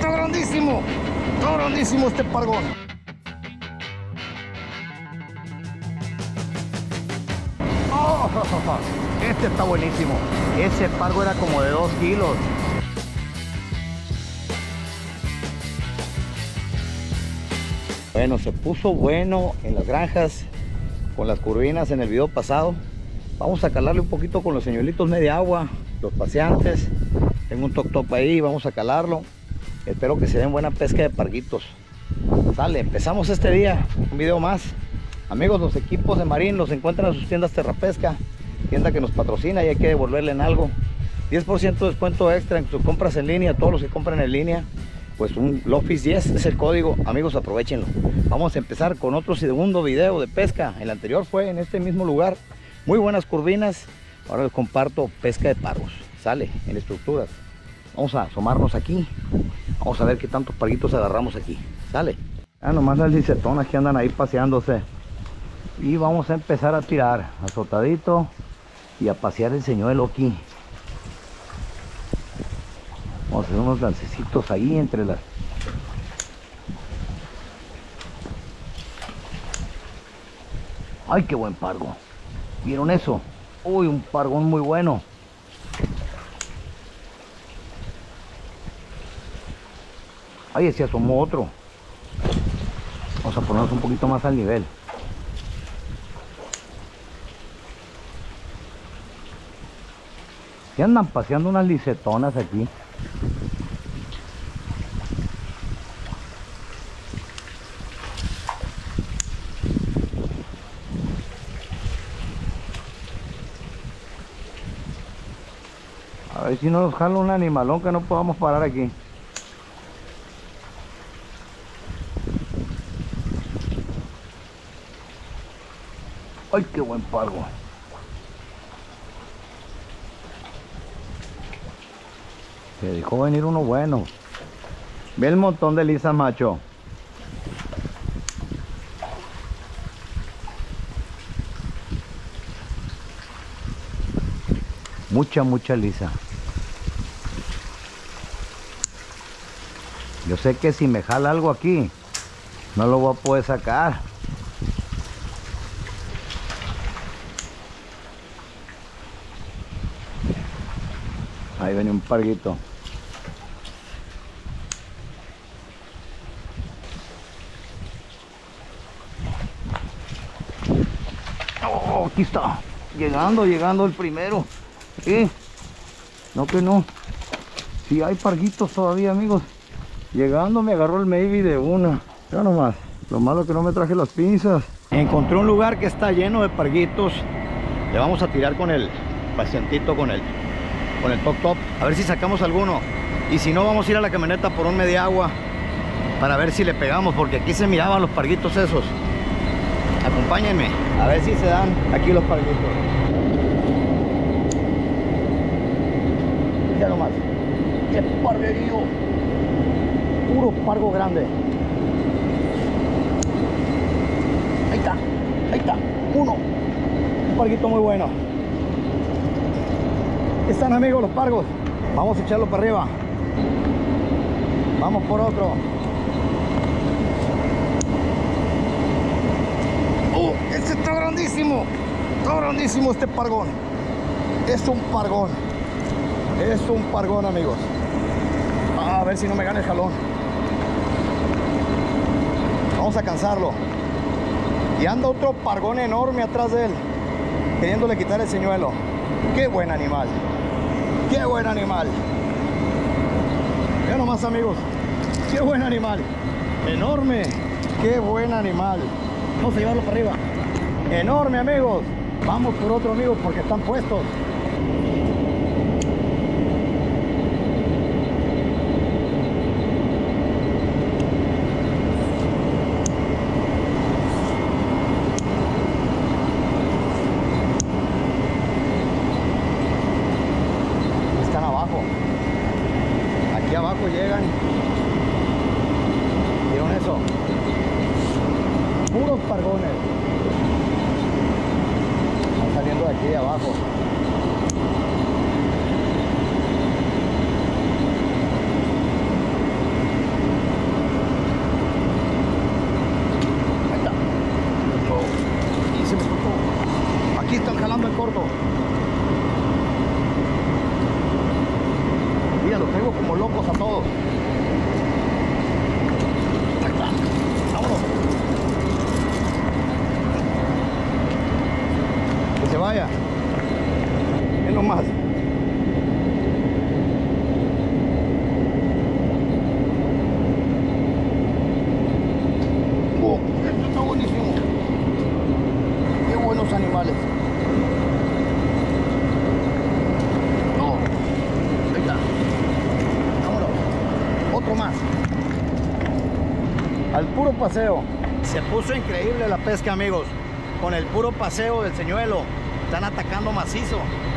Está grandísimo este pargón. Oh, este está buenísimo. Ese pargo era como de 2 kilos. Bueno, se puso bueno en las granjas con las curvinas en el video pasado. Vamos a calarle un poquito con los señuelitos media agua, los paseantes. Tengo un toc ahí, vamos a calarlo. Espero que se den buena pesca de parguitos. Sale, empezamos este día, un video más. Amigos, los equipos de Marín los encuentran en sus tiendas Terrapesca, tienda que nos patrocina y hay que devolverle en algo. 10% de descuento extra en sus compras en línea, todos los que compran en línea. Pues un Lofis 10 es el código, amigos, aprovechenlo. Vamos a empezar con otro segundo video de pesca. El anterior fue en este mismo lugar, muy buenas curvinas. Ahora les comparto pesca de pargos. Sale, en estructuras. Vamos a asomarnos aquí. Vamos a ver qué tantos parguitos agarramos aquí. Sale. Ya nomás las licetonas que andan ahí paseándose. Y vamos a empezar a tirar azotadito y a pasear el señuelo aquí. Vamos a hacer unos lancecitos ahí entre las... ¡Ay, qué buen pargo! ¿Vieron eso? ¡Uy, un pargón muy bueno! ¡Ay, se asomó otro! Vamos a ponernos un poquito más al nivel. ¿Qué andan paseando unas licetonas aquí? A ver si no nos jala un animalón que no podamos parar aquí. ¡Ay, qué buen pargo! Se dejó venir uno bueno. Ve el montón de lisas, macho. Mucha lisa. Yo sé que si me jala algo aquí, no lo voy a poder sacar. Ahí viene un parguito. Oh, aquí está. Llegando el primero. No que no. Sí hay parguitos todavía, amigos. Llegando me agarró el maybe de una. Ya nomás. Lo malo que no me traje las pinzas. Encontré un lugar que está lleno de parguitos. Le vamos a tirar con el pacientito, con el top. A ver si sacamos alguno. Y si no, vamos a ir a la camioneta por un media agua para ver si le pegamos, porque aquí se miraban los parguitos esos. Acompáñenme a ver si se dan aquí los parguitos. Ya nomás. ¡Qué parguerío! Puro pargo grande. Ahí está. Uno. Un parguito muy bueno. Aquí están, amigos, los pargos. Vamos a echarlo para arriba. Vamos por otro. Este está grandísimo. Está grandísimo este pargón. Es un pargón. Es un pargón, amigos. A ver si no me gana el jalón. Vamos a cansarlo. Y anda otro pargón enorme atrás de él, queriéndole quitar el señuelo. ¡Qué buen animal! ¡Qué buen animal! Vean nomás, amigos. ¡Qué buen animal! ¡Enorme! ¡Qué buen animal! Vamos a llevarlo para arriba. ¡Enorme, amigos! Vamos por otro, amigos, porque están puestos. Aquí abajo llegan. ¿Vieron eso? Puros pargones. Están saliendo de aquí de abajo. atacando como locos a todos. Ahí está. Vámonos. Que se vaya. Es lo más. Esto está buenísimo. Qué buenos animales. No. Ahí está. Vámonos. Otro más. Al puro paseo. Se puso increíble la pesca, amigos. Con el puro paseo del señuelo. Están atacando macizo.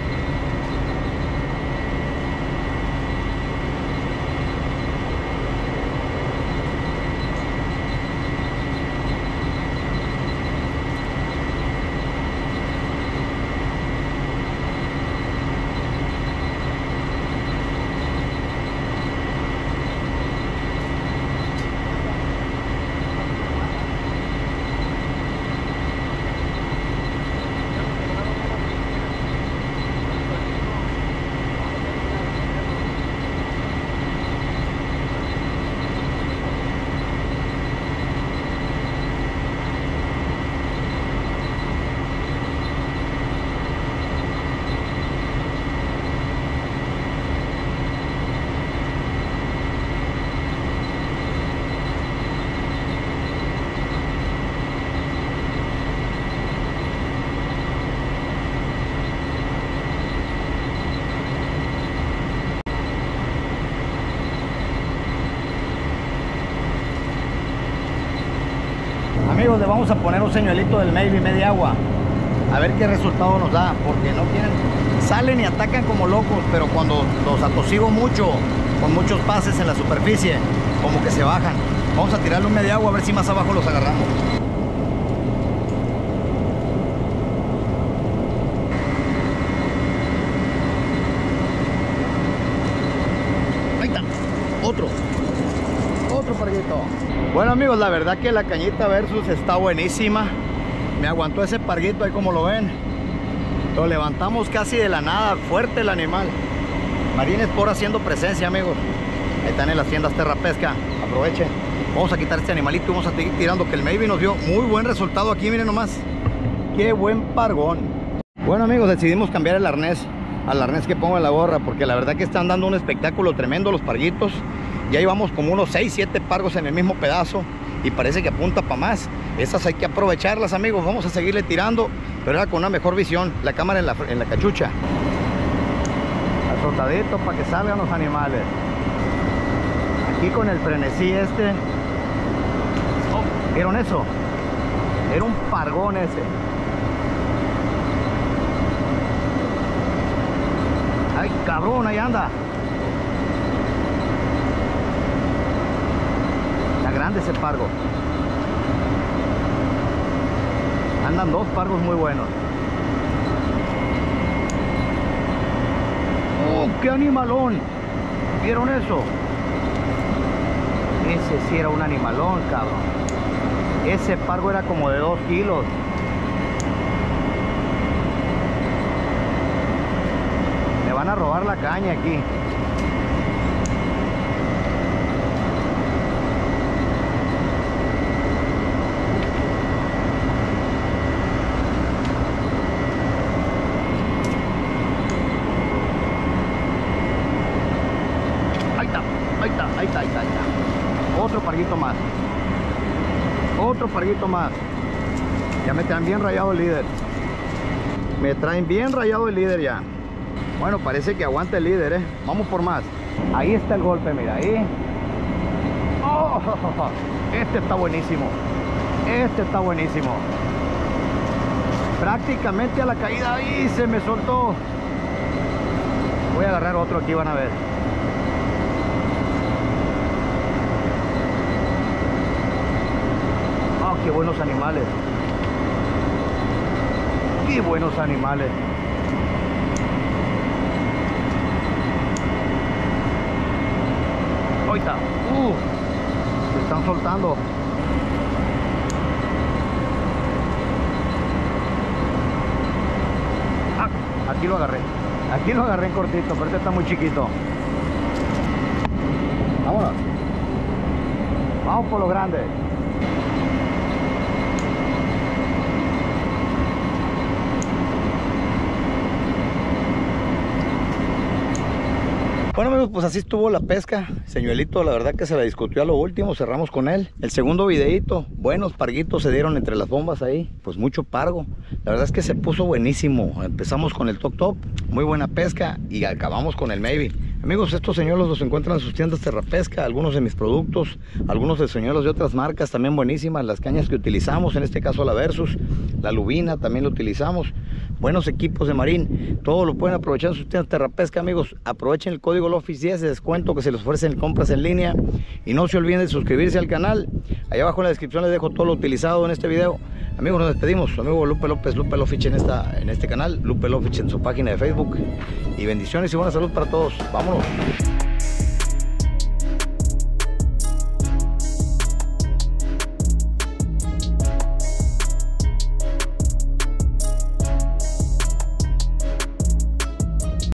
Amigos, le vamos a poner un señuelito del Maybe media agua, a ver qué resultado nos da, porque no quieren, salen y atacan como locos, pero cuando los atosigo mucho, con muchos pases en la superficie, como que se bajan. Vamos a tirarle un media agua a ver si más abajo los agarramos. Ahí está, otro parguito. Bueno, amigos, la verdad que la cañita versus está buenísima. Me aguantó ese parguito ahí como lo ven. Lo levantamos casi de la nada, fuerte el animal. Marine Sport haciendo presencia, amigos. Ahí están en las tiendas Terra Pesca. Aprovechen. Vamos a quitar este animalito y vamos a seguir tirando, que el Maybe nos dio muy buen resultado aquí, miren nomás. Qué buen pargón. Bueno, amigos, decidimos cambiar el arnés al arnés que pongo en la gorra, porque la verdad que están dando un espectáculo tremendo los parguitos. Ya llevamos como unos 6-7 pargos en el mismo pedazo y parece que apunta para más. Esas hay que aprovecharlas, amigos. Vamos a seguirle tirando, pero ahora con una mejor visión. La cámara en la cachucha. Azotadito para que salgan los animales. Aquí con el frenesí este. Oh, ¿vieron eso? Era un pargón ese. Ay, cabrón, ahí anda. Grande ese pargo. Andan dos pargos muy buenos. ¡Oh, qué animalón! ¿Vieron eso? Ese sí era un animalón, cabrón. Ese pargo era como de 2 kilos. Me van a robar la caña aquí. Ahí está. Otro parguito más. Otro parguito más. Ya me traen bien rayado el líder. Me traen bien rayado el líder ya. Bueno, parece que aguanta el líder, ¿eh? Vamos por más. Ahí está el golpe, mira, ahí. ¡Oh! Este está buenísimo. Este está buenísimo. Prácticamente a la caída. ¡Ahí se me soltó! Voy a agarrar otro aquí, van a ver. ¡Qué buenos animales! ¡Qué buenos animales! ¡Ahí está! Se están soltando. Aquí lo agarré. Aquí lo agarré en cortito, pero este está muy chiquito. Vámonos. Vamos por lo grande. Bueno amigos, pues así estuvo la pesca. Señuelito, la verdad que se la discutió a lo último, cerramos con él. El segundo videito, buenos parguitos se dieron entre las bombas ahí, pues mucho pargo. La verdad es que se puso buenísimo. Empezamos con el Top Top, muy buena pesca, y acabamos con el Maybe. Amigos, estos señuelos los encuentran en sus tiendas Terrapesca, algunos de mis productos, algunos de señuelos de otras marcas también buenísimas, las cañas que utilizamos, en este caso la Versus, la Lubina también lo utilizamos, buenos equipos de marín, todo lo pueden aprovechar en sus tiendas Terrapesca, amigos. Aprovechen el código LOFIS10 de descuento que se les ofrecen en compras en línea, y no se olviden de suscribirse al canal. Ahí abajo en la descripción les dejo todo lo utilizado en este video. Amigos, nos despedimos. Su amigo Lupe López, Lupe Lofich en este canal, Lupe Lofich en su página de Facebook. Y bendiciones y buena salud para todos. Vámonos.